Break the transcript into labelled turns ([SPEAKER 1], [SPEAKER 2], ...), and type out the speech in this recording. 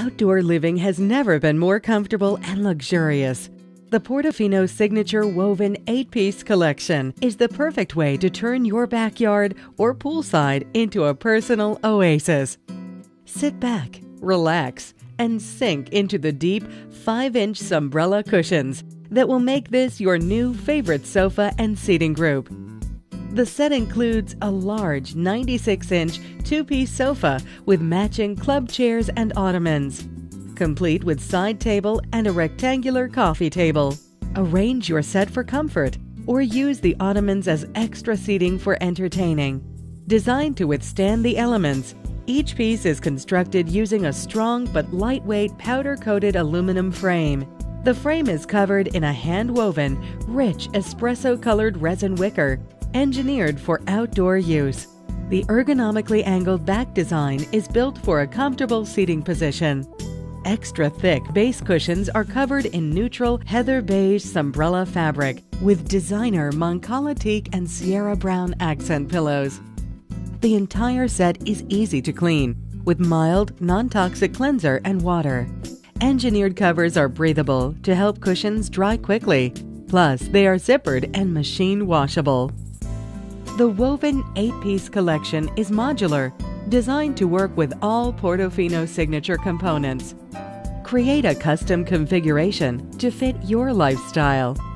[SPEAKER 1] Outdoor living has never been more comfortable and luxurious. The Portofino Signature Woven 8-Piece Collection is the perfect way to turn your backyard or poolside into a personal oasis. Sit back, relax, and sink into the deep 5-inch Sunbrella cushions that will make this your new favorite sofa and seating group. The set includes a large 96-inch 2-piece sofa with matching club chairs and ottomans, complete with side table and a rectangular coffee table. Arrange your set for comfort or use the ottomans as extra seating for entertaining. Designed to withstand the elements, each piece is constructed using a strong but lightweight powder-coated aluminum frame. The frame is covered in a hand-woven, rich espresso-colored resin wicker, engineered for outdoor use. The ergonomically angled back design is built for a comfortable seating position. Extra thick base cushions are covered in neutral heather beige Sunbrella fabric with designer Moncala teak and Sierra brown accent pillows. The entire set is easy to clean with mild, non-toxic cleanser and water. Engineered covers are breathable to help cushions dry quickly. Plus, they are zippered and machine washable. The woven 8-piece collection is modular, designed to work with all Portofino Signature components. Create a custom configuration to fit your lifestyle.